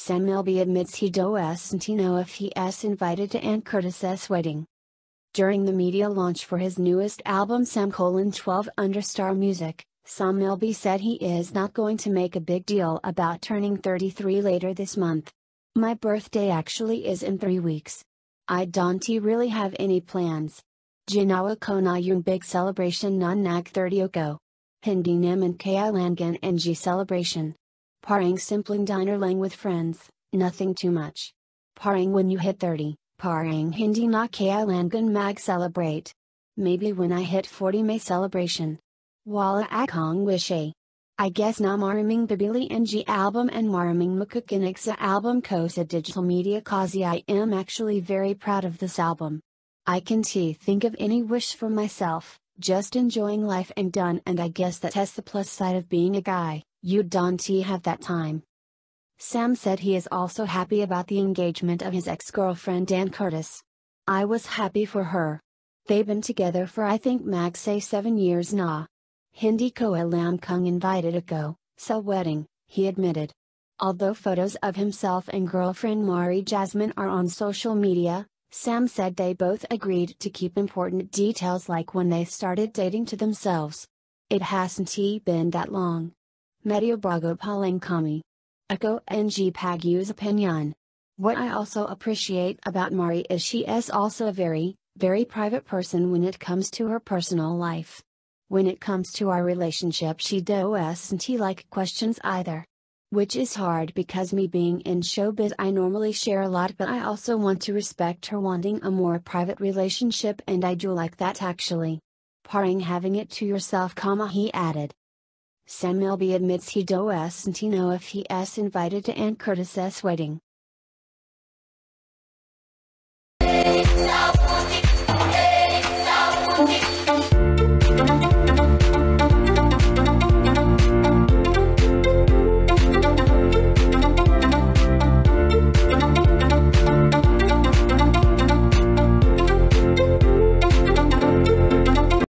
Sam Melby admits he doesn't know if he's invited to Ann Curtis's wedding. During the media launch for his newest album Sam:12 Under Star Music, Sam Melby said he is not going to make a big deal about turning 33 later this month. My birthday actually is in 3 weeks. I don't really have any plans. Ginawa ko na yung big celebration na nag 30 ako. Hindi naman kailangan ng celebration. Parang simpleng dinner lang with friends, nothing too much. Parang when you hit 30, parang hindi na kailangan mag-celebrate. Maybe when I hit 40 may celebration. Wala akong wish eh. I guess na maraming bibili ng album and maraming makukinig sa album ko sa digital media cause I am actually very proud of this album. I can't think of any wish for myself, just enjoying life and done, and I guess that's the plus side of being a guy, you don't have that time. Sam said he is also happy about the engagement of his ex-girlfriend Ann Curtis. I was happy for her. They've been together for I think max say 7 years na. Hindi ko alam kung invited ako sa wedding, he admitted. Although photos of himself and girlfriend Mari Jasmine are on social media, Sam said they both agreed to keep important details like when they started dating to themselves. It hasn't been that long. Medyo bago pa lang kami. Ako ng Pagu's opinion. What I also appreciate about Mari is she is also a very, very private person when it comes to her personal life. When it comes to our relationship she doesn't like questions either. Which is hard because me being in showbiz I normally share a lot, but I also want to respect her wanting a more private relationship, and I do like that actually. Parang having it to yourself, he added. Sam Melby admits he doesn't know if he's invited to Ann Curtis's wedding.